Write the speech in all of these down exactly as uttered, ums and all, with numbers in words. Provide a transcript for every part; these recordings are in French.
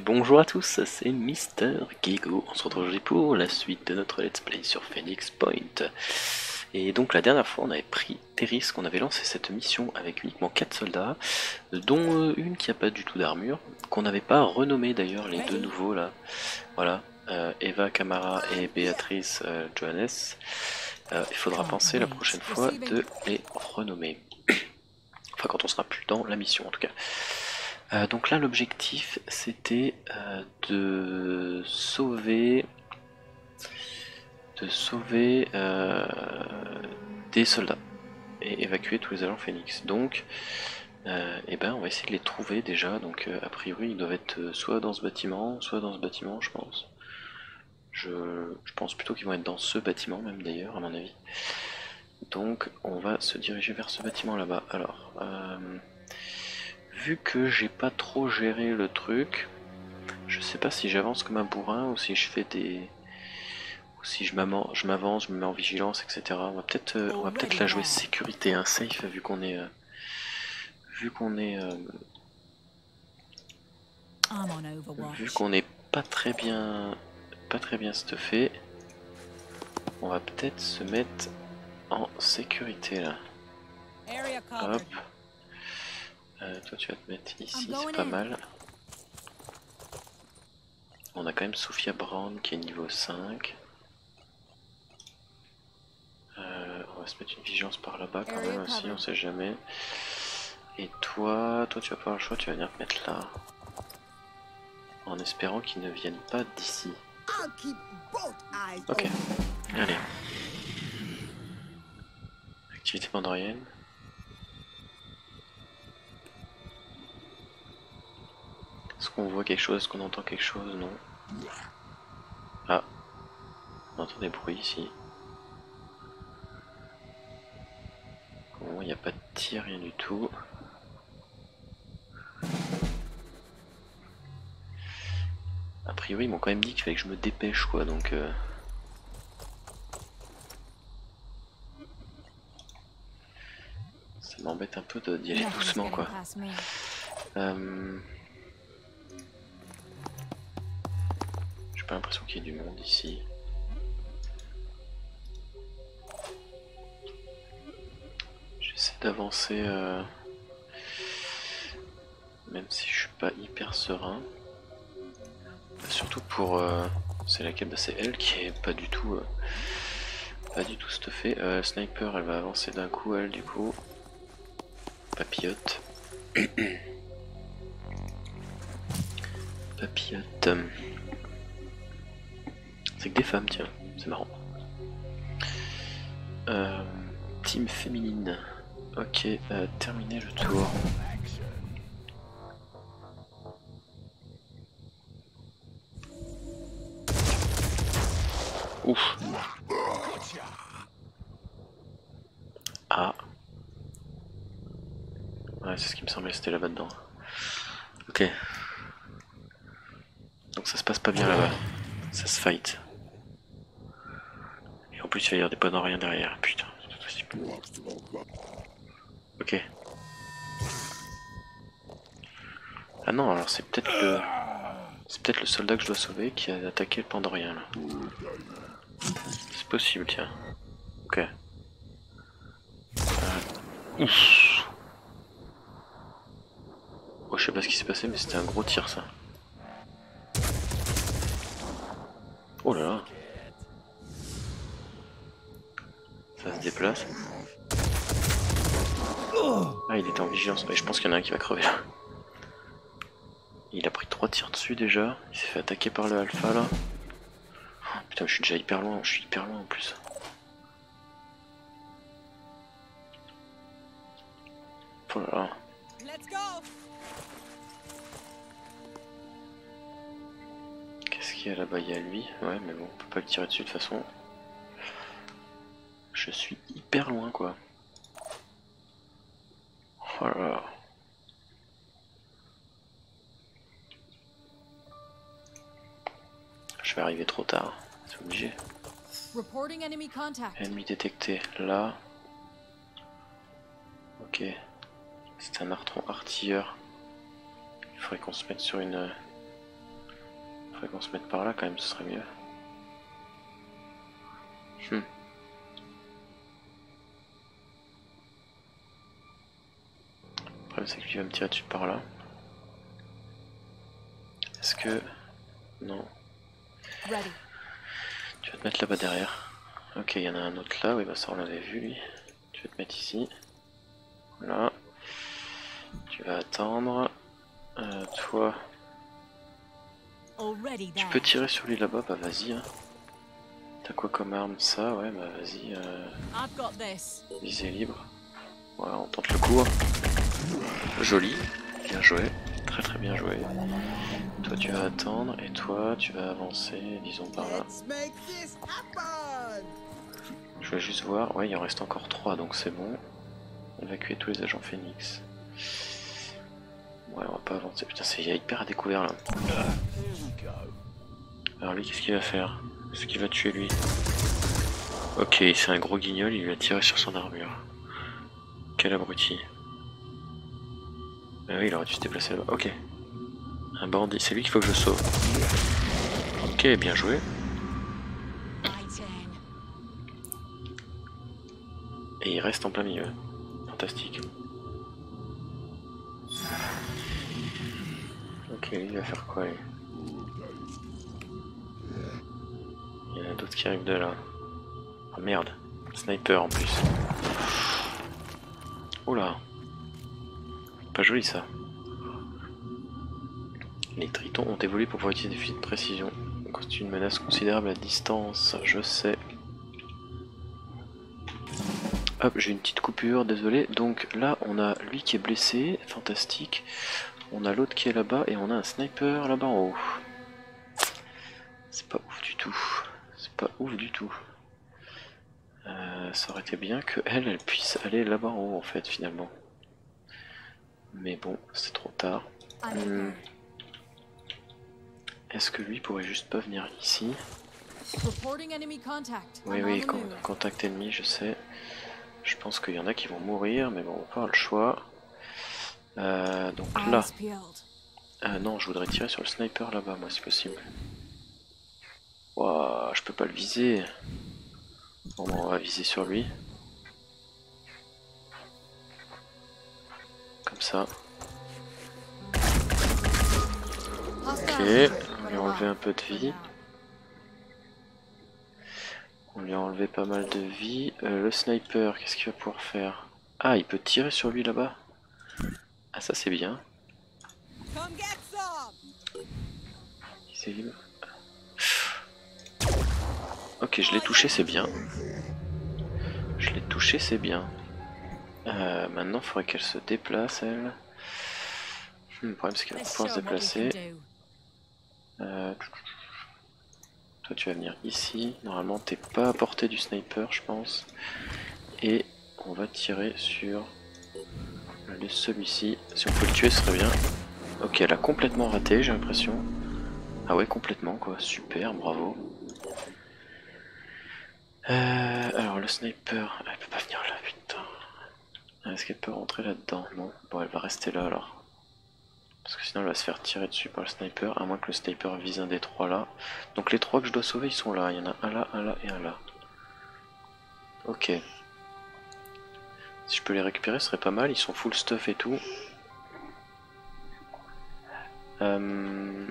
bonjour à tous, c'est Mister Gigo. On se retrouve aujourd'hui pour la suite de notre let's play sur Phoenix Point. Et donc la dernière fois on avait pris des risques, on avait lancé cette mission avec uniquement quatre soldats, dont une qui n'a pas du tout d'armure, qu'on n'avait pas renommé d'ailleurs, les deux nouveaux là. Voilà, euh, Eva Camara et Béatrice euh, Johannes. Euh, il faudra penser la prochaine fois de les renommer. Enfin quand on sera plus dans la mission en tout cas. Euh, donc là l'objectif c'était euh, de sauver de sauver euh, des soldats et évacuer tous les agents Phoenix. Donc euh, eh ben, on va essayer de les trouver déjà. Donc euh, a priori ils doivent être soit dans ce bâtiment, soit dans ce bâtiment je pense. Je, je pense plutôt qu'ils vont être dans ce bâtiment même d'ailleurs à mon avis. Donc on va se diriger vers ce bâtiment là-bas. Alors euh, vu que j'ai pas trop géré le truc, je sais pas si j'avance comme un bourrin ou si je fais des... ou si je m'avance, je me mets en vigilance, et cetera. On va peut-être euh, on va peut-être la jouer sécurité, hein, safe, vu qu'on est... Euh, vu qu'on est... Euh, vu qu'on est pas très bien... pas très bien stuffé, on va peut-être se mettre en sécurité là. Hop. Euh, toi tu vas te mettre ici, c'est pas mal. On a quand même Sophia Brown qui est niveau cinq. Euh, on va se mettre une vigilance par là-bas quand même aussi, on sait jamais. Et toi, toi tu vas pas avoir le choix, tu vas venir te mettre là. En espérant qu'ils ne viennent pas d'ici. Ok, allez. Activité pandorienne. Est-ce qu'on voit quelque chose? Est-ce qu'on entend quelque chose? Non. Ah, on entend des bruits ici. Bon, il n'y a pas de tir, rien du tout. A priori, ils m'ont quand même dit qu'il fallait que je me dépêche, quoi, donc... Euh... ça m'embête un peu d'y aller doucement, quoi. Euh... J'ai pas l'impression qu'il y ait du monde ici. J'essaie d'avancer, euh... même si je suis pas hyper serein. Surtout pour... Euh... c'est laquelle? Bah, c'est elle qui est pas du tout... Euh... pas du tout stuffée. Euh, Sniper, elle va avancer d'un coup, elle, du coup. Papillote. Papillote. C'est que des femmes, tiens, c'est marrant. Euh, team féminine. Ok, euh, terminer le tour. Ouf. Ah. Ouais, c'est ce qui me semblait, c'était là-bas dedans. Ok. Donc ça se passe pas bien là-bas. Ça se fight. Et en plus, il va y avoir des bonnes rien derrière. Putain, c'est pas possible. Ok. Ah non, alors c'est peut-être le... c'est peut-être le soldat que je dois sauver qui a attaqué le Pandorien là. C'est possible, tiens. Ok. Euh... Ouf. Oh, je sais pas ce qui s'est passé, mais c'était un gros tir ça. Oh là là. Ça se déplace. Ah, il était en vigilance. Mais je pense qu'il y en a un qui va crever là. Il a pris trois tirs dessus déjà. Il s'est fait attaquer par le alpha là. Oh, putain, je suis déjà hyper loin. Je suis hyper loin en plus. Oh là là. Qu'est-ce qu'il y a là-bas? Il y a lui. Ouais, mais bon, on peut pas le tirer dessus de toute façon. Je suis hyper loin quoi. Oh là là. Je vais arriver trop tard. C'est obligé. Ennemi détecté là. Ok. C'est un artron artilleur. Il faudrait qu'on se mette sur une... Faudrait qu'on se mette par là quand même, ce serait mieux. Hmm. Le problème c'est que lui va me tirer dessus par là. Est-ce que... Non. Tu vas te mettre là-bas derrière. Ok, il y en a un autre là, oui bah ça on l'avait vu lui. Tu vas te mettre ici. Voilà. Tu vas attendre. Euh, toi... Tu peux tirer sur lui là-bas, bah vas-y. Hein. T'as quoi comme arme? Ça, ouais, bah vas-y. Euh... Visée libre. Voilà, on tente le coup. Hein. Joli, bien joué, très très bien joué. Toi tu vas attendre et toi tu vas avancer, disons par là. Je vais juste voir, ouais il en reste encore trois donc c'est bon. Évacuer tous les agents Phoenix. Ouais on va pas avancer, putain c'est hyper à découvert là. Alors lui qu'est-ce qu'il va faire? Est-ce qu'il va tuer lui? Ok c'est un gros guignol, il lui a tiré sur son armure. Quel abruti. Ah oui il aurait dû se déplacer là-bas, ok. Un bandit, c'est lui qu'il faut que je sauve. Ok bien joué. Et il reste en plein milieu. Fantastique. Ok, il va faire quoi lui? Il y en a d'autres qui arrivent de là. Oh merde, sniper en plus. Oula. Pas joli ça. Les tritons ont évolué pour pouvoir utiliser des fusils de précision. Constitue une menace considérable à distance, je sais. Hop, j'ai une petite coupure, désolé. Donc là, on a lui qui est blessé, fantastique. On a l'autre qui est là-bas et on a un sniper là-bas en haut. C'est pas ouf du tout. C'est pas ouf du tout. Euh, ça aurait été bien que elle, elle puisse aller là-bas en haut en fait finalement. Mais bon, c'est trop tard. Hum. Est-ce que lui pourrait juste pas venir ici? Oui, oui, con contact ennemi, je sais. Je pense qu'il y en a qui vont mourir, mais bon, on va avoir le choix. Euh, donc là... Euh, non, je voudrais tirer sur le sniper là-bas, moi, si possible. Waouh, je peux pas le viser. Bon, on va viser sur lui. Comme ça. Ok, on lui a enlevé un peu de vie. On lui a enlevé pas mal de vie. Euh, le sniper, qu'est-ce qu'il va pouvoir faire? Ah, il peut tirer sur lui là-bas. Ah, ça c'est bien. C'est libre. Ok, je l'ai touché, c'est bien. Je l'ai touché, c'est bien. Euh, maintenant, il faudrait qu'elle se déplace, elle. Hmm, le problème, c'est qu'elle va pouvoir se déplacer. Euh... Toi, tu vas venir ici. Normalement, t'es pas à portée du sniper, je pense. Et on va tirer sur celui-ci. Si on peut le tuer, ce serait bien. Ok, elle a complètement raté, j'ai l'impression. Ah ouais, complètement, quoi. Super, bravo. Euh, alors, le sniper... Elle peut pas venir là, putain. Est-ce qu'elle peut rentrer là-dedans? Non. Bon, elle va rester là, alors. Parce que sinon elle va se faire tirer dessus par le sniper, à moins que le sniper vise un des trois là. Donc les trois que je dois sauver ils sont là, il y en a un là, un là et un là. Ok. Si je peux les récupérer ce serait pas mal, ils sont full stuff et tout. Euh...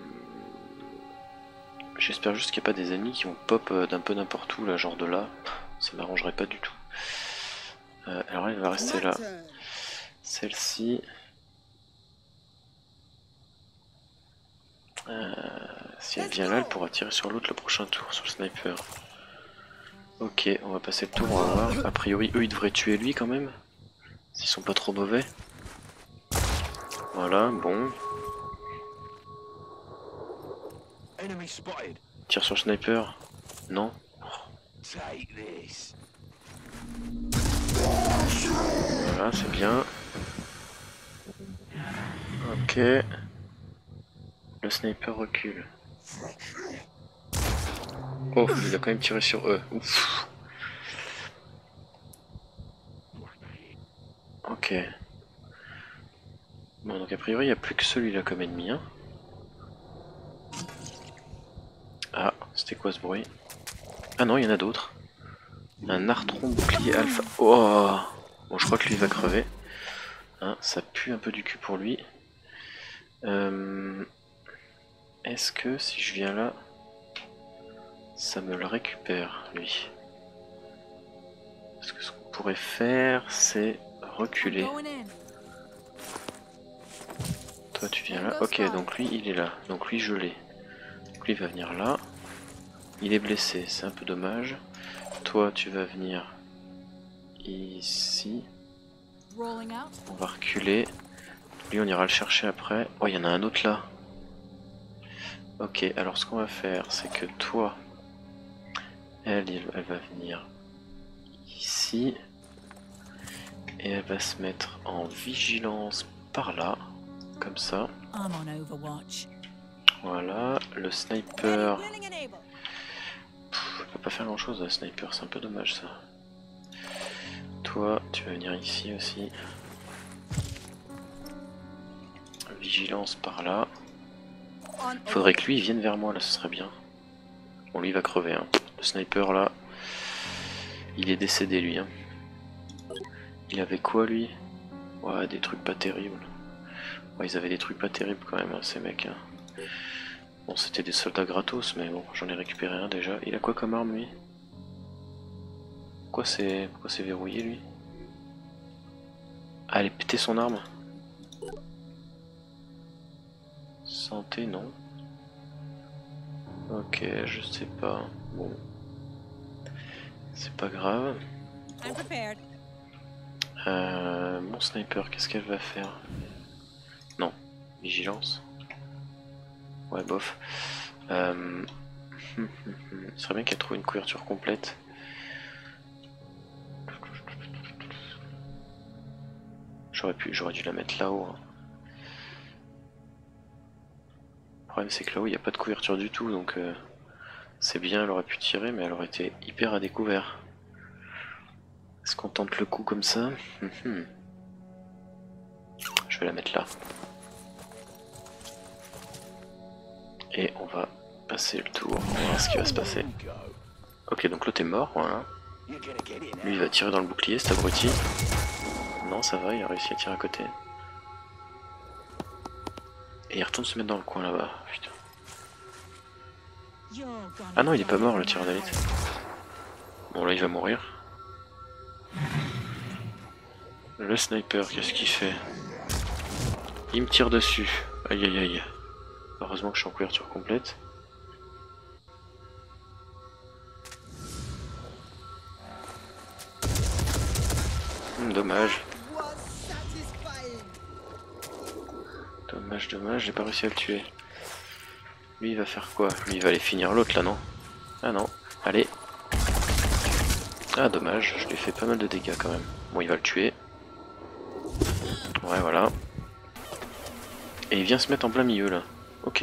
J'espère juste qu'il n'y a pas des ennemis qui vont pop d'un peu n'importe où là, genre de là. Ça m'arrangerait pas du tout. Euh, alors elle va rester là. Celle-ci... Euh, si elle vient là, elle pourra tirer sur l'autre le prochain tour, sur le sniper. Ok, on va passer le tour, on va voir. A priori, eux, ils devraient tuer lui quand même. S'ils sont pas trop mauvais. Voilà, bon. Tire sur le sniper. Non. Voilà, c'est bien. Ok. Le sniper recule. Oh, il a quand même tiré sur eux. Ouf. Ok. Bon, donc a priori, il n'y a plus que celui-là comme ennemi. Hein. C'était quoi ce bruit? Ah non, il y en a d'autres. Un Artron bouclier alpha. Oh, bon, je crois que lui va crever. Hein, ça pue un peu du cul pour lui. Euh... Est-ce que si je viens là, ça me le récupère, lui? Parce que ce qu'on pourrait faire, c'est reculer. Toi, tu viens là. Ok, donc lui, il est là. Donc lui, je l'ai. Donc lui, il va venir là. Il est blessé, c'est un peu dommage. Toi, tu vas venir ici. On va reculer. Lui, on ira le chercher après. Oh, il y en a un autre là. Ok, alors ce qu'on va faire, c'est que toi, elle, elle va venir ici. Et elle va se mettre en vigilance par là. Comme ça. Voilà, le sniper. Pff, je peux pas faire grand chose, le sniper, c'est un peu dommage ça. Toi, tu vas venir ici aussi. Vigilance par là. Faudrait que lui il vienne vers moi là, ce serait bien. Bon, lui il va crever. Hein. Le sniper là, il est décédé lui. Hein. Il avait quoi lui? Ouais, des trucs pas terribles. Ouais, ils avaient des trucs pas terribles quand même, hein, ces mecs. Hein. Bon, c'était des soldats gratos, mais bon, j'en ai récupéré un déjà. Il a quoi comme arme lui? Pourquoi c'est pourquoi c'est verrouillé lui? Ah, elle a pété son arme. Santé, non. Ok, je sais pas. Bon. C'est pas grave. Euh, mon sniper, qu'est-ce qu'elle va faire? Non. Vigilance. Ouais, bof. Euh... Il serait bien qu'elle trouve une couverture complète. J'aurais pu, j'aurais dû la mettre là-haut. Hein. Le problème c'est que là-haut il n'y a pas de couverture du tout, donc euh, c'est bien, elle aurait pu tirer, mais elle aurait été hyper à découvert. Est-ce qu'on tente le coup comme ça? Je vais la mettre là. Et on va passer le tour, on va voir ce qui va se passer. Ok, donc l'autre est mort, voilà. Lui il va tirer dans le bouclier, cet abruti. Non, ça va, il a réussi à tirer à côté. Et il retourne se mettre dans le coin là-bas, putain. Ah non, il est pas mort le tireur d'élite. Bon là il va mourir. Le sniper, qu'est-ce qu'il fait? Il me tire dessus. Aïe aïe aïe. Heureusement que je suis en couverture complète. Hum, dommage. Dommage, dommage, j'ai pas réussi à le tuer. Lui il va faire quoi? Lui il va aller finir l'autre là, non? Ah non, allez. Ah dommage, je lui ai fait pas mal de dégâts quand même. Bon, il va le tuer. Ouais, voilà. Et il vient se mettre en plein milieu là. Ok.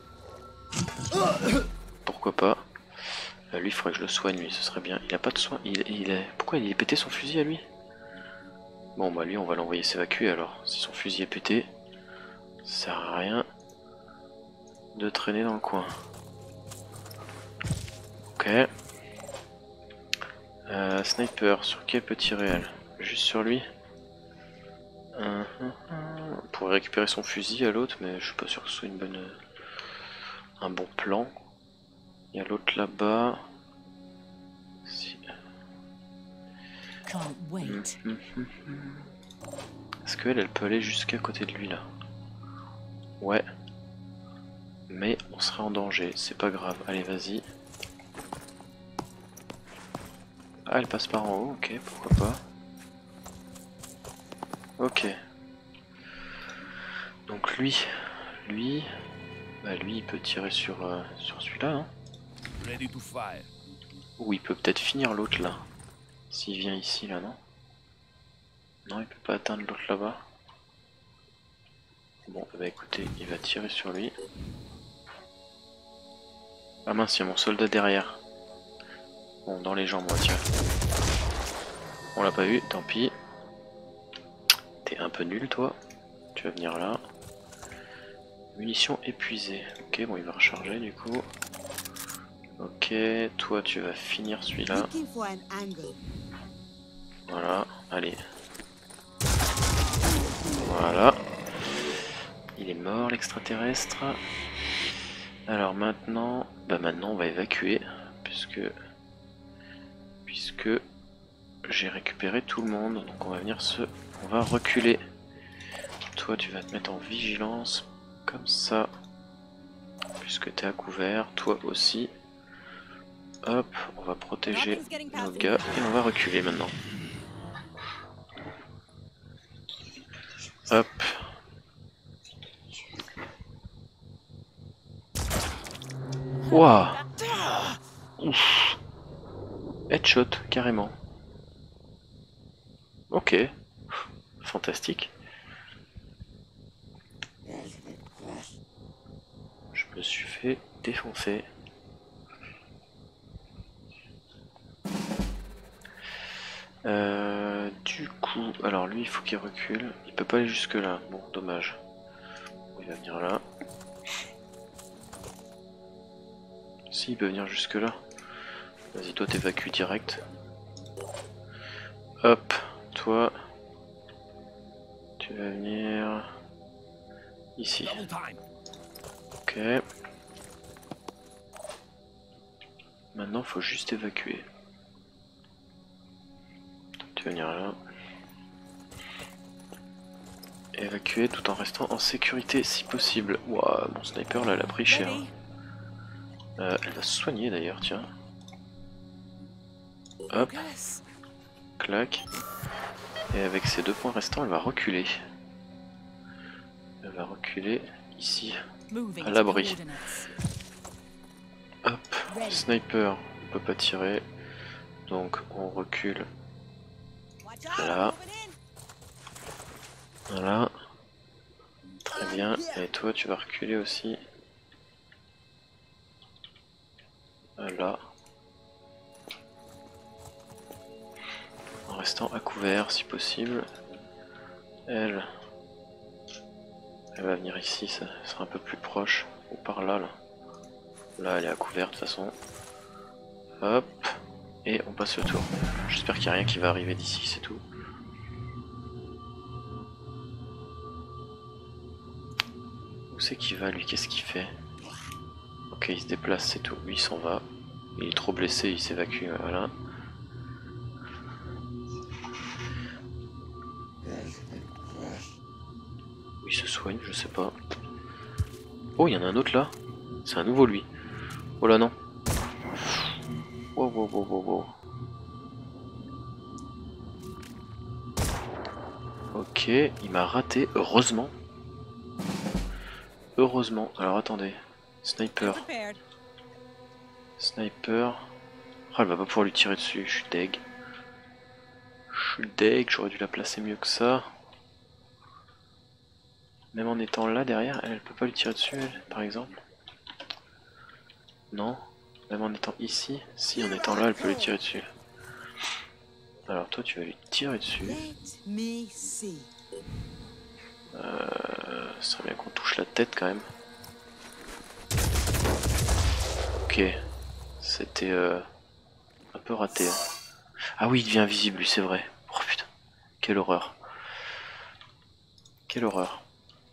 Pourquoi pas. Euh, lui il faudrait que je le soigne, lui, ce serait bien. Il a pas de soin. Il, il est... Pourquoi il est pété son fusil à lui? Bon bah lui on va l'envoyer s'évacuer alors. Si son fusil est pété, ça sert à rien de traîner dans le coin. Ok. Euh, sniper, sur qui elle peut tirer elle? Juste sur lui? euh, On pourrait récupérer son fusil à l'autre, mais je suis pas sûr que ce soit une bonne, un bon plan. Il y a l'autre là-bas. Si. Est-ce qu'elle, elle peut aller jusqu'à côté de lui là? Ouais. Mais on serait en danger, c'est pas grave. Allez, vas-y. Ah, elle passe par en haut, ok, pourquoi pas. Ok. Donc lui, lui, bah lui il peut tirer sur, euh, sur celui-là, hein. Ou il peut peut-être finir l'autre là. S'il vient ici là, non? Non, il peut pas atteindre l'autre là-bas. Bon, bah écoutez, il va tirer sur lui. Ah mince, il y a mon soldat derrière. Bon, dans les jambes, moi, tiens. On l'a pas eu, tant pis. T'es un peu nul, toi. Tu vas venir là. Munitions épuisées. Ok, bon, il va recharger du coup. Ok, toi tu vas finir celui-là. Voilà, allez. Voilà. Il est mort l'extraterrestre. Alors maintenant, bah maintenant on va évacuer puisque puisque j'ai récupéré tout le monde. Donc on va venir se, on va reculer. Toi tu vas te mettre en vigilance comme ça puisque tu es à couvert. Toi aussi. Hop, on va protéger nos gars et on va reculer maintenant. Hop. Waouh. Ouf. Headshot, carrément. Ok. Fantastique. Je me suis fait défoncer. Euh, du coup, alors lui il faut qu'il recule. Il peut pas aller jusque là. Bon, dommage. Il va venir là. Si, il peut venir jusque là. Vas-y, toi t'évacues direct. Hop, toi. Tu vas venir ici. Ok. Maintenant, faut juste évacuer. Tu vas venir là. Évacuer tout en restant en sécurité si possible. Ouah, mon sniper là, elle a pris cher. Euh, elle va se soigner d'ailleurs, tiens. Hop. Clac. Et avec ces deux points restants, elle va reculer. Elle va reculer ici, à l'abri. Hop. Sniper, on peut pas tirer. Donc on recule. Là. Voilà. Très bien. Et toi, tu vas reculer aussi. Là. En restant à couvert si possible. Elle. Elle va venir ici, ça sera un peu plus proche. Ou par là, là. Là, elle est à couvert de toute façon. Hop. Et on passe le tour. J'espère qu'il n'y a rien qui va arriver d'ici, c'est tout. Où c'est qu'il va, lui? Qu'est-ce qu'il fait? Ok, il se déplace, c'est tout. Lui, il s'en va. Il est trop blessé, il s'évacue, voilà. Où il se soigne, je sais pas. Oh, il y en a un autre là. C'est un nouveau, lui. Oh là, non. Wow, wow, wow, wow, wow. Ok, il m'a raté, heureusement. Heureusement. Alors attendez. Sniper. Sniper. Oh, elle va pas pouvoir lui tirer dessus, je suis deg. Je suis deg, j'aurais dû la placer mieux que ça. Même en étant là derrière, elle, elle peut pas lui tirer dessus, elle, par exemple. Non. Même en étant ici, si en étant là, elle peut lui tirer dessus. Alors toi, tu vas lui tirer dessus. Euh, ça serait bien qu'on touche la tête quand même. Ok. C'était euh, un peu raté. Hein. Ah oui, il devient invisible, lui, c'est vrai. Oh putain. Quelle horreur. Quelle horreur.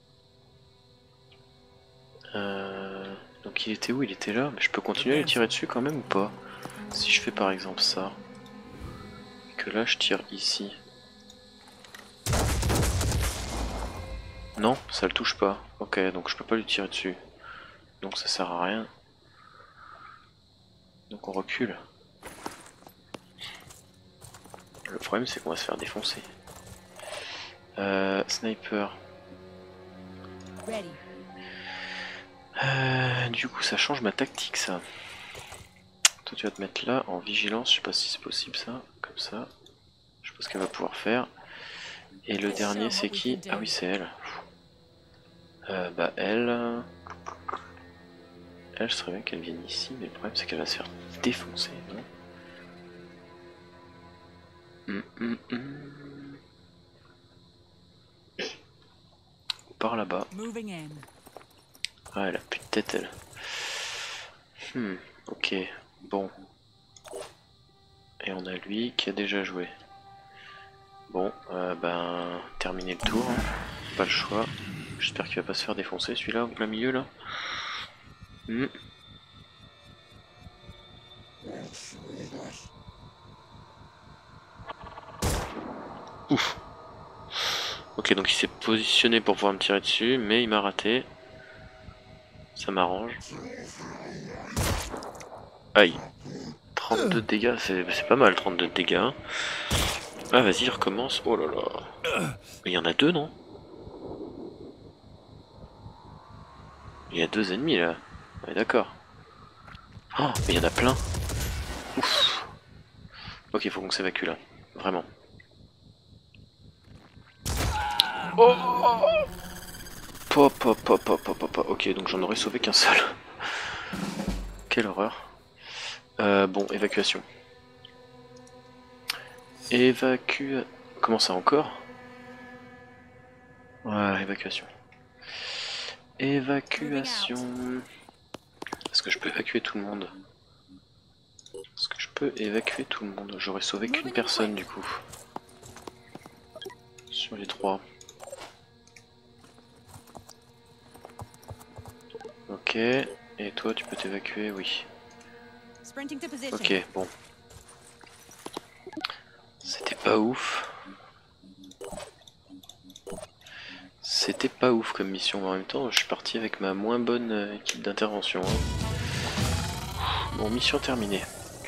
Euh, donc il était où? Il était là. Mais je peux continuer à lui tirer dessus quand même ou pas? Si je fais par exemple ça. Et que là je tire ici. Non, ça le touche pas. Ok, donc je peux pas lui tirer dessus. Donc ça sert à rien. Donc on recule. Le problème c'est qu'on va se faire défoncer. Euh, sniper. Euh, du coup ça change ma tactique ça. Toi tu vas te mettre là en vigilance, je sais pas si c'est possible ça, comme ça. Je sais pas ce qu'elle va pouvoir faire. Et le dernier c'est qui? Ah oui c'est elle. Euh, bah elle... Elle, je serait bien qu'elle vienne ici, mais le problème c'est qu'elle va se faire défoncer, non? Hum, hum, hum. Par là-bas. Ah, elle a plus de tête, elle. Hmm. Ok, bon. Et on a lui qui a déjà joué. Bon, euh, ben, terminer le tour, hein. Pas le choix. J'espère qu'il va pas se faire défoncer celui-là, au plein milieu là. Hmm. Ouf. Ok, donc il s'est positionné pour pouvoir me tirer dessus, mais il m'a raté. Ça m'arrange. Aïe. trente-deux de dégâts, c'est pas mal, trente-deux de dégâts. Ah, vas-y, recommence. Oh là là. Mais il y en a deux, non? Il y a deux ennemis là. Ouais, d'accord. Oh, mais il y en a plein. Ouf. Ok, faut qu'on s'évacue là. Vraiment. Oh. Pop, pop, pop, pop, pop, pop. Ok, donc j'en aurais sauvé qu'un seul. Quelle horreur. Euh, bon, évacuation. Évacue... Comment ça encore? Ouais, évacuation. Évacuation. Est-ce que je peux évacuer tout le monde? Est-ce que je peux évacuer tout le monde? J'aurais sauvé qu'une personne du coup. Sur les trois. Ok. Et toi, tu peux t'évacuer? Oui. Ok, bon. C'était pas ouf. C'était pas ouf comme mission, mais en même temps, je suis parti avec ma moins bonne euh, équipe d'intervention. Hein. Bon, mission terminée.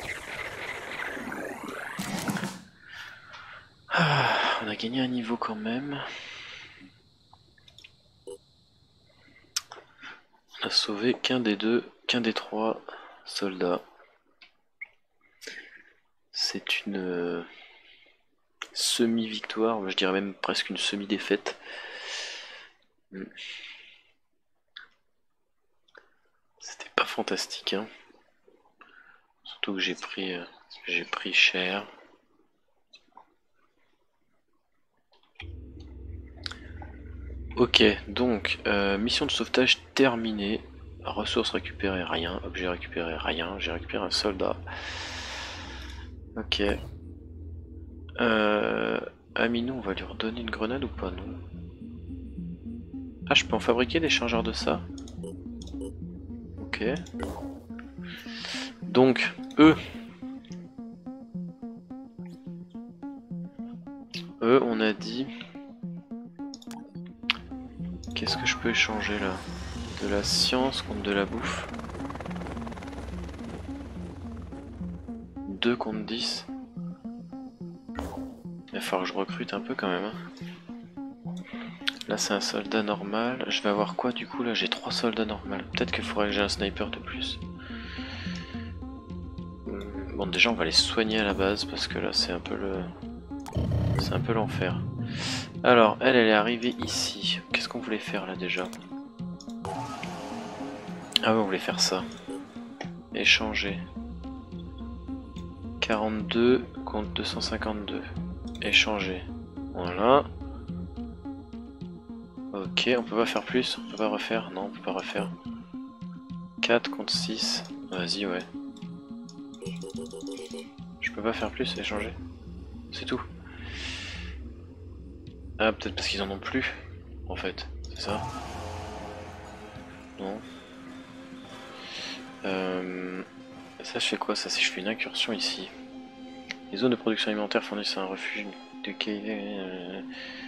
Ah, on a gagné un niveau quand même. On a sauvé qu'un des deux, qu'un des trois soldats. C'est une euh, semi-victoire, je dirais même presque une semi-défaite. Hmm. C'était pas fantastique, hein. Surtout que j'ai pris, euh, j'ai pris cher. Ok, donc euh, mission de sauvetage terminée. Ressources récupérées, rien. Objet récupéré, rien. J'ai récupéré un soldat. Ok. Euh, Aminou, on va lui redonner une grenade ou pas, non? Ah, je peux en fabriquer des chargeurs de ça? Ok. Donc, eux. Eux, on a dit... Qu'est-ce que je peux échanger là? De la science contre de la bouffe. deux contre dix. Il va falloir que je recrute un peu quand même. Hein. Là c'est un soldat normal. Je vais avoir quoi du coup là? J'ai trois soldats normaux. Peut-être qu'il faudrait que j'ai un sniper de plus. Bon déjà on va les soigner à la base parce que là c'est un peu le... C'est un peu l'enfer. Alors elle elle est arrivée ici. Qu'est-ce qu'on voulait faire là déjà? Ah ouais on voulait faire ça. Échanger. quarante-deux contre deux cent cinquante-deux. Échanger. Voilà. Ok, on peut pas faire plus, on peut pas refaire, non on peut pas refaire. quatre contre six, vas-y ouais. Je peux pas faire plus, échanger. C'est tout. Ah peut-être parce qu'ils en ont plus, en fait, c'est ça? Non. Euh... Ça je fais quoi ça? Si je fais une incursion ici. Les zones de production alimentaire fournissent un refuge de qualité...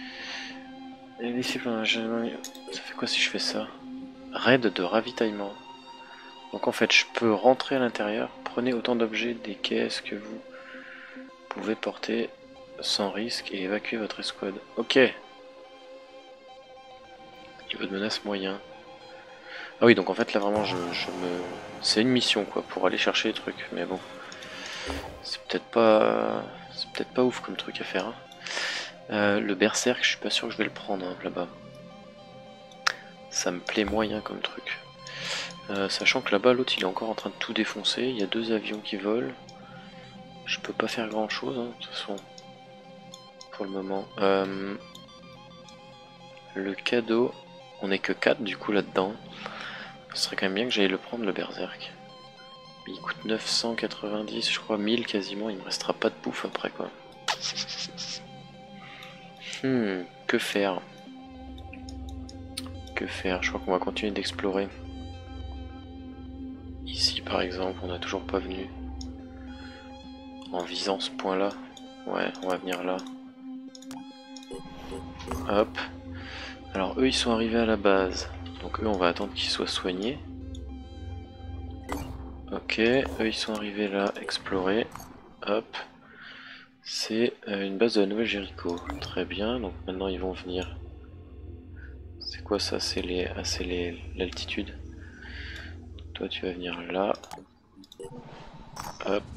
Ça fait quoi si je fais ça? Raid de ravitaillement. Donc en fait je peux rentrer à l'intérieur, prenez autant d'objets des caisses que vous pouvez porter sans risque et évacuer votre escouade. Ok. Niveau de menace moyen. Ah oui donc en fait là vraiment je, je me... C'est une mission quoi pour aller chercher les trucs mais bon. C'est peut-être pas... C'est peut-être pas ouf comme truc à faire. Hein. Euh, le berserk je suis pas sûr que je vais le prendre hein, là-bas. Ça me plaît moyen comme truc. Euh, sachant que là-bas l'autre il est encore en train de tout défoncer. Il y a deux avions qui volent. Je peux pas faire grand chose hein, de toute façon. Pour le moment. Euh, le cadeau, on est que quatre du coup là-dedans. Ce serait quand même bien que j'aille le prendre le berserk. Il coûte neuf cent quatre-vingt-dix, je crois mille quasiment, il me restera pas de bouffe après quoi. Hmm, que faire? Que faire? Je crois qu'on va continuer d'explorer. Ici par exemple, on n'a toujours pas venu. En visant ce point là. Ouais, on va venir là. Hop. Alors eux ils sont arrivés à la base. Donc eux on va attendre qu'ils soient soignés. Ok, eux ils sont arrivés là, explorer. Hop. C'est euh, une base de la Nouvelle Jéricho. Très bien, donc maintenant ils vont venir. C'est quoi ça? C'est les, ah, c'est les l'altitude. Toi tu vas venir là. Hop.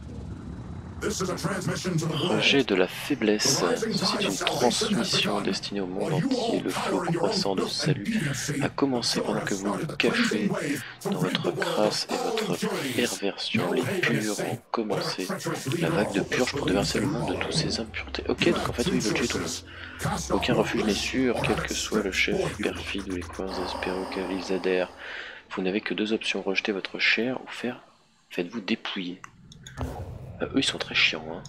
Rejet de la faiblesse. C'est une transmission destinée au monde entier. Le flot croissant de salut a commencé pendant que vous vous cachez dans votre crasse et votre perversion. Les purs ont commencé la vague de purge pour déverser le monde de toutes ces impuretés. Ok, donc en fait, oui, ils veulent tuer tout le monde. Aucun refuge n'est sûr, quel que soit le chef perfide ou les coins espérés auxquels ils adhèrent. Vous n'avez que deux options, rejeter votre chair ou faire faites-vous dépouiller. Euh, eux ils sont très chiants, hein.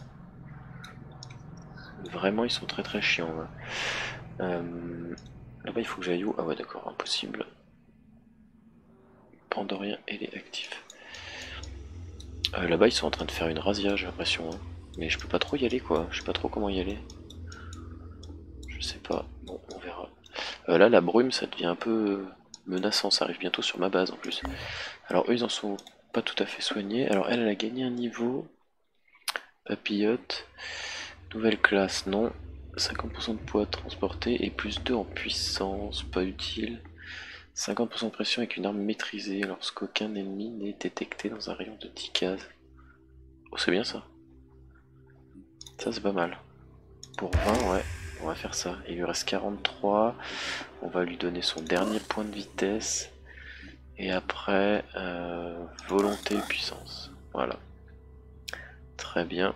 Vraiment ils sont très très chiants. Hein. Euh, Là-bas il faut que j'aille où? Ah ouais d'accord, impossible. Pandorien et les actifs. Euh, Là-bas ils sont en train de faire une razzia, j'ai l'impression. Hein. Mais je peux pas trop y aller quoi, je sais pas trop comment y aller. Je sais pas, bon on verra. Euh, là la brume ça devient un peu menaçant, ça arrive bientôt sur ma base en plus. Alors eux ils en sont pas tout à fait soignés. Alors elle elle a gagné un niveau. Papillote. Nouvelle classe, non. cinquante pour cent de poids transporté et plus deux en puissance, pas utile. cinquante pour cent de pression avec une arme maîtrisée lorsqu'aucun ennemi n'est détecté dans un rayon de dix cases. Oh, c'est bien ça. Ça, c'est pas mal. Pour vingt, ouais, on va faire ça. Il lui reste quarante-trois. On va lui donner son dernier point de vitesse. Et après, euh, volonté et puissance. Voilà. Très bien.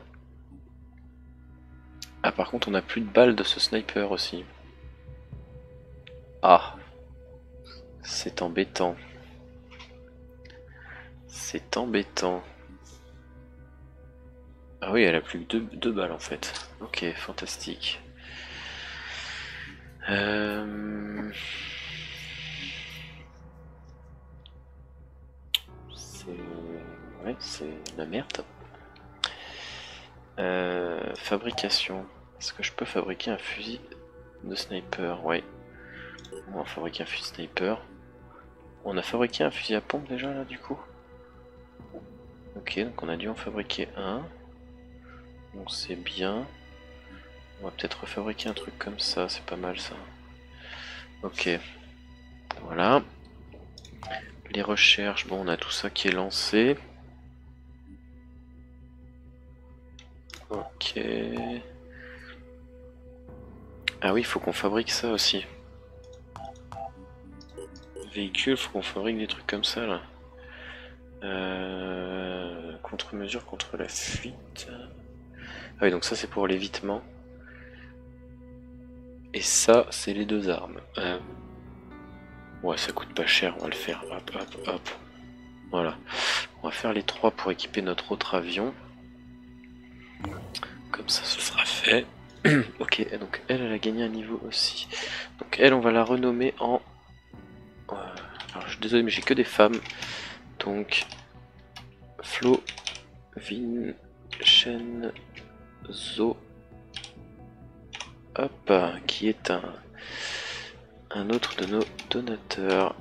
Ah par contre on a plus de balles de ce sniper aussi. Ah. C'est embêtant. C'est embêtant. Ah oui elle a plus que deux, deux balles en fait. Ok fantastique. Euh... C'est... Ouais c'est la merde. Euh... Fabrication. Est-ce que je peux fabriquer un fusil de sniper? Ouais. On va fabriquer un fusil sniper. On a fabriqué un fusil à pompe déjà là du coup. Ok, donc on a dû en fabriquer un. Donc c'est bien. On va peut-être refabriquer un truc comme ça, c'est pas mal ça. Ok. Voilà. Les recherches, bon on a tout ça qui est lancé. Ok. Ah oui, il faut qu'on fabrique ça aussi. Véhicule, faut qu'on fabrique des trucs comme ça là. Euh, contre-mesure contre la fuite. Ah oui, donc ça c'est pour l'évitement. Et ça, c'est les deux armes. Euh... Ouais, ça coûte pas cher, on va le faire. Hop, hop, hop. Voilà. On va faire les trois pour équiper notre autre avion. Comme ça, ce sera fait. Ok, donc elle, elle a gagné un niveau aussi. Donc elle, on va la renommer en... Alors, je suis désolé, mais j'ai que des femmes. Donc... Flo... Vincenzo... Hop, qui est un... un autre de nos donateurs.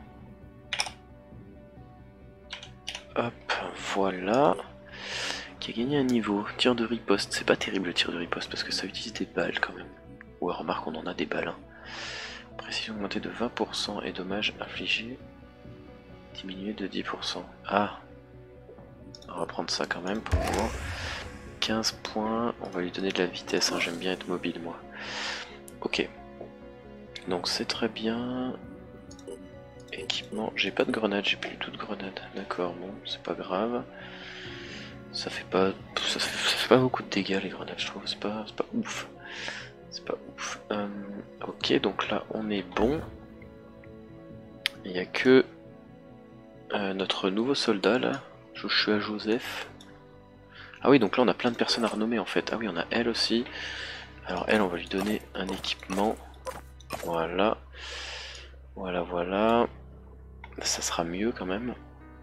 Hop, voilà. Qui a gagné un niveau. Tir de riposte. C'est pas terrible le tir de riposte parce que ça utilise des balles quand même. Ouais, remarque, on en a des balles. Hein. Précision augmentée de vingt pour cent et dommages infligés diminué de dix pour cent. Ah, on va prendre ça quand même pour le moment. quinze points. On va lui donner de la vitesse. Hein. J'aime bien être mobile moi. Ok. Donc c'est très bien. Équipement, j'ai pas de grenade, j'ai plus du tout de grenade. D'accord, bon, c'est pas grave. Ça fait pas, ça fait, ça fait pas beaucoup de dégâts les grenades, je trouve. C'est pas, c'est pas ouf. C'est pas ouf. Euh, ok, donc là on est bon. Il n'y a que euh, notre nouveau soldat là. Je Joshua Joseph. Ah oui, donc là on a plein de personnes à renommer en fait. Ah oui, on a elle aussi. Alors elle, on va lui donner un équipement. Voilà. Voilà, voilà. Ça sera mieux quand même.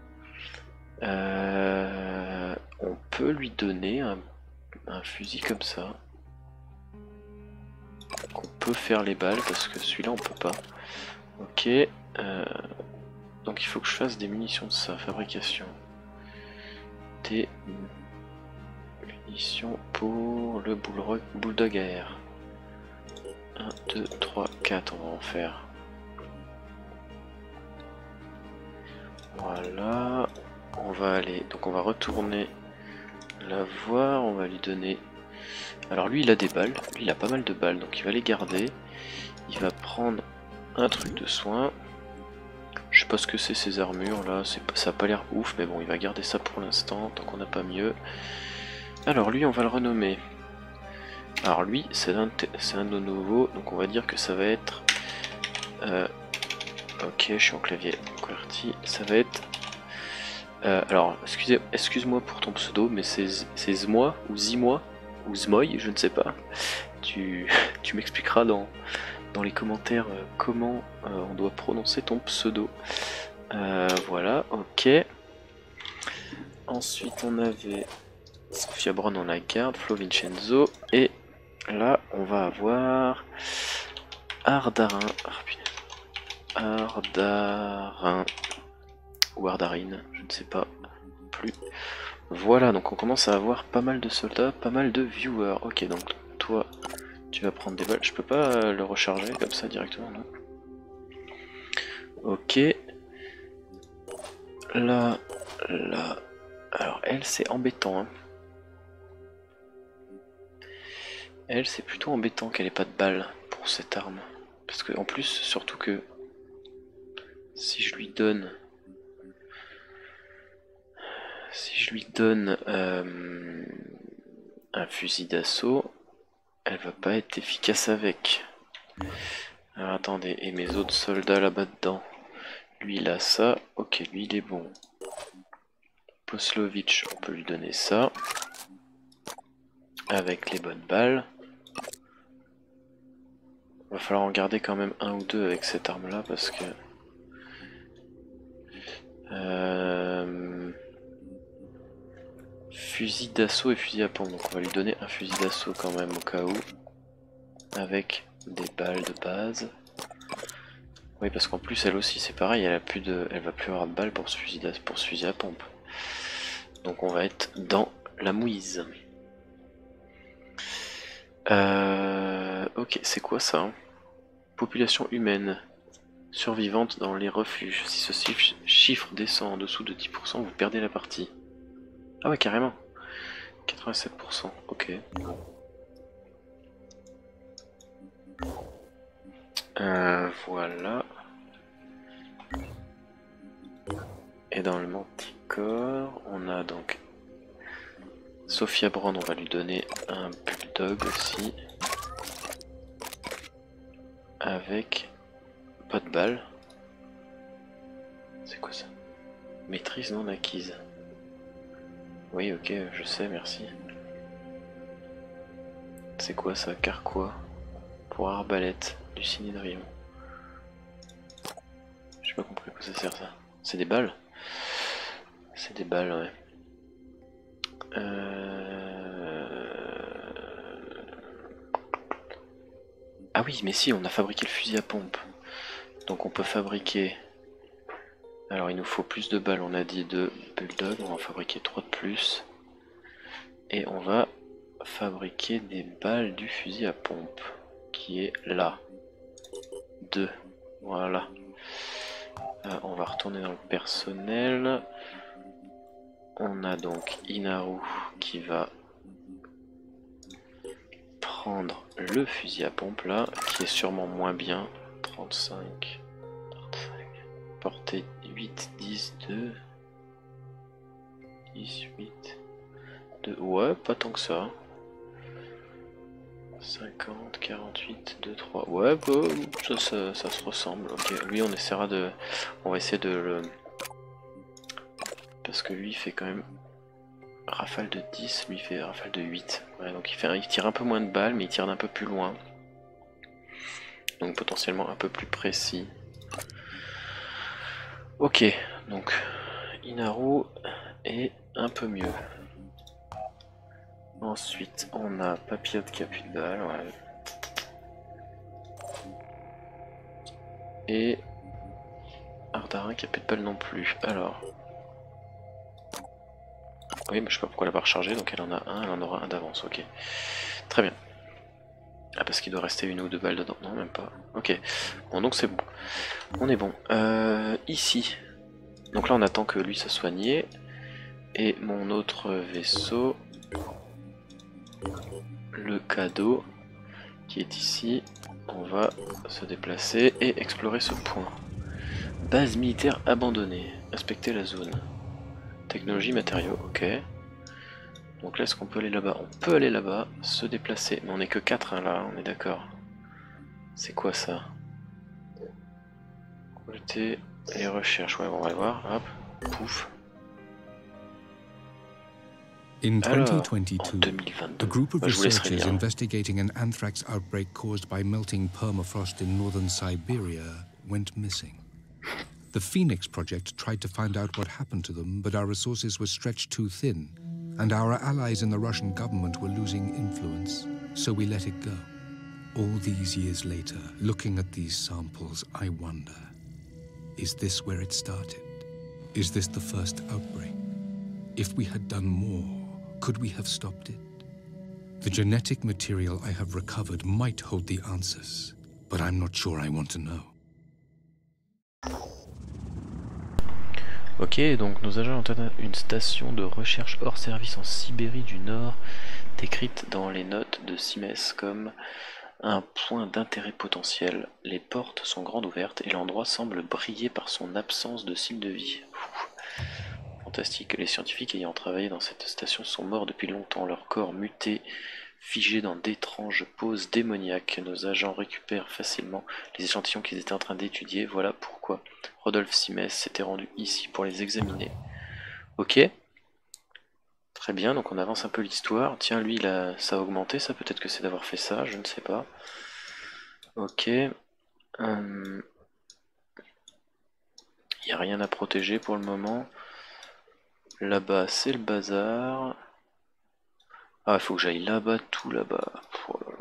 Euh, on peut lui donner un, un fusil comme ça. On peut faire les balles parce que celui-là on peut pas. Ok. Euh, donc il faut que je fasse des munitions de ça. Fabrication. Des munitions pour le bulldog A R. un, deux, trois, quatre, on va en faire. Voilà. On va aller, donc on va retourner la voir, on va lui donner... Alors lui il a des balles, lui il a pas mal de balles, donc il va les garder. Il va prendre un truc de soin. Je sais pas ce que c'est ces armures là, pas, ça a pas l'air ouf, mais bon il va garder ça pour l'instant, tant qu'on n'a pas mieux. Alors lui on va le renommer. Alors lui c'est un, un de nos nouveaux, donc on va dire que ça va être... Euh, ok, je suis en clavier QWERTY, ça va être... Euh, alors, excusez, excuse-moi pour ton pseudo, mais c'est Zmoy ou Zimoy ou Zmoy, je ne sais pas. Tu, tu m'expliqueras dans, dans les commentaires euh, comment euh, on doit prononcer ton pseudo. Euh, voilà, ok. Ensuite, on avait Sophia Brown, on la garde, Flo Vincenzo, et là, on va avoir Ardarin. Ardarin. Ou Ardarine, je ne sais pas plus. Voilà, donc on commence à avoir pas mal de soldats, pas mal de viewers. Ok, donc toi, tu vas prendre des balles. Je peux pas le recharger comme ça directement, non? Ok. Là, là. Alors elle, c'est embêtant. Hein. Elle, c'est plutôt embêtant qu'elle ait pas de balles pour cette arme. Parce que en plus, surtout que si je lui donne... Si je lui donne euh, un fusil d'assaut, elle va pas être efficace avec. Alors attendez, et mes autres soldats là-bas dedans. Lui il a ça, ok lui il est bon. Poslovitch, on peut lui donner ça. Avec les bonnes balles. Va falloir en garder quand même un ou deux avec cette arme là parce que... Euh... Fusil d'assaut et fusil à pompe, donc on va lui donner un fusil d'assaut quand même au cas où. Avec des balles de base. Oui parce qu'en plus elle aussi c'est pareil, elle a plus de, elle va plus avoir de balles pour ce fusil pour ce fusil à pompe. Donc on va être dans la mouise. Euh, ok, c'est quoi ça hein? Population humaine survivante dans les refuges. Si ce chiffre descend en dessous de dix pour cent, vous perdez la partie. Ah ouais carrément. quatre-vingt-sept pour cent, ok. Euh, voilà. Et dans le manticore, on a donc Sophia Brand, on va lui donner un bulldog aussi. Avec pas de balles. C'est quoi ça? Maîtrise non acquise. Oui, ok, je sais, merci. C'est quoi ça? Carquois. Pour arbalète, du ciné de rayon. J'ai pas compris à quoi ça sert ça. C'est des balles? C'est des balles, ouais. Euh... Ah oui, mais si, on a fabriqué le fusil à pompe. Donc on peut fabriquer... Alors il nous faut plus de balles, on a dit de bulldog, on va en fabriquer trois de plus. Et on va fabriquer des balles du fusil à pompe, qui est là. deux. Voilà. Euh, on va retourner dans le personnel. On a donc Inaru qui va prendre le fusil à pompe là, qui est sûrement moins bien. trente-cinq. trente-cinq. Portée huit, dix, deux. dix, huit. deux. Ouais, pas tant que ça. cinquante, quarante-huit, deux, trois. Ouais, bah, ça, ça, ça se ressemble. Ok, lui on essaiera de... On va essayer de le... parce que lui il fait quand même rafale de dix, lui il fait rafale de huit. Ouais, donc il, fait, il tire un peu moins de balles, mais il tire d'un peu plus loin. Donc potentiellement un peu plus précis. Ok, donc Inaru est un peu mieux. Ensuite, on a Papillote qui a plus de balles, ouais. Et Ardarin qui a plus de balles non plus. Alors. Oui, mais je sais pas pourquoi elle va recharger, donc elle en a un, elle en aura un d'avance, ok. Très bien. Ah, parce qu'il doit rester une ou deux balles dedans. Non, même pas. Ok. Bon, donc c'est bon. On est bon. Euh, ici. Donc là, on attend que lui se soigne. Et mon autre vaisseau. Le cadeau. Qui est ici. On va se déplacer et explorer ce point. Base militaire abandonnée. Inspecter la zone. Technologie, matériaux. Ok. Donc là, est-ce qu'on peut aller là-bas? On peut aller là-bas, se déplacer. Mais on est que quatre hein, là, on est d'accord. C'est quoi ça? Compléter les recherches. Ouais, bon, on va le voir. Hop, pouf. In Alors, twenty en twenty-two, deux mille vingt-deux. a group of Bah, je vous laisserai researchers lire. investigating an anthrax outbreak caused by melting permafrost in northern Siberia went missing. The Phoenix Project tried to find out what happened to them, but our resources were stretched too thin, and our allies in the Russian government were losing influence, so we let it go. All these years later, looking at these samples, I wonder, is this where it started? Is this the first outbreak? If we had done more, could we have stopped it? The genetic material I have recovered might hold the answers, but I'm not sure I want to know. Ok, donc nos agents ont une station de recherche hors service en Sibérie du Nord, décrite dans les notes de Simes comme un point d'intérêt potentiel. Les portes sont grandes ouvertes et l'endroit semble briller par son absence de signes de vie. Ouh. Fantastique. Les scientifiques ayant travaillé dans cette station sont morts depuis longtemps, leurs corps mutés, figés dans d'étranges poses démoniaques. Nos agents récupèrent facilement les échantillons qu'ils étaient en train d'étudier. Voilà pourquoi Rodolphe Simes s'était rendu ici pour les examiner. Ok. Très bien, donc on avance un peu l'histoire. Tiens, lui, il a... ça a augmenté, ça peut-être que c'est d'avoir fait ça, je ne sais pas. Ok. Il hum... n'y a rien à protéger pour le moment. Là-bas, c'est le bazar. Ah, il faut que j'aille là-bas, tout là-bas. Oh là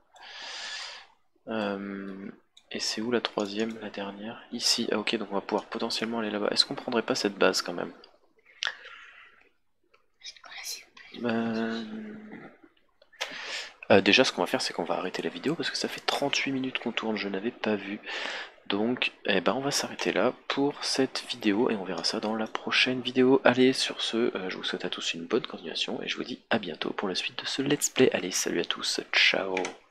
là. Euh, et c'est où la troisième, la dernière? Ici. Ah ok, donc on va pouvoir potentiellement aller là-bas. Est-ce qu'on prendrait pas cette base quand même? euh... Euh, Déjà, ce qu'on va faire, c'est qu'on va arrêter la vidéo parce que ça fait trente-huit minutes qu'on tourne, je n'avais pas vu. Donc, eh ben, on va s'arrêter là pour cette vidéo et on verra ça dans la prochaine vidéo. Allez, sur ce, euh, je vous souhaite à tous une bonne continuation et je vous dis à bientôt pour la suite de ce let's play. Allez, salut à tous, ciao!